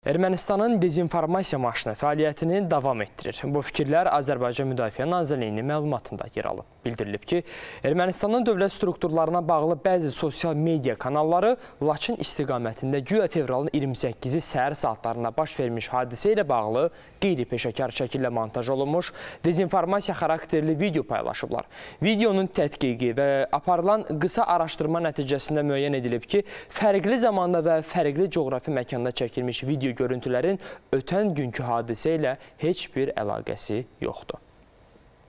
Ermənistanın dezinformasiya maşını fəaliyyətini davam etdirir. Bu fikirlər Azərbaycan Müdafiə Nazirliyinin məlumatında yer alıb. Bildirilib ki, Ermənistanın dövlət strukturlarına bağlı bəzi sosial media kanalları Laçın istiqamətində güya fevralın 28-i səhər saatlarında baş vermiş hadisə ilə bağlı qeyri-peşəkar şəkillə montaj olunmuş dezinformasiya xarakterli video paylaşıblar. Videonun tədqiqi və aparılan qısa araşdırma nəticəsində müəyyən edilib ki, fərqli zamanda və fərqli coğrafi məkanda çəkilmiş video görüntülərin ötən günkü hadisə ilə heç bir əlaqəsi yoxdur.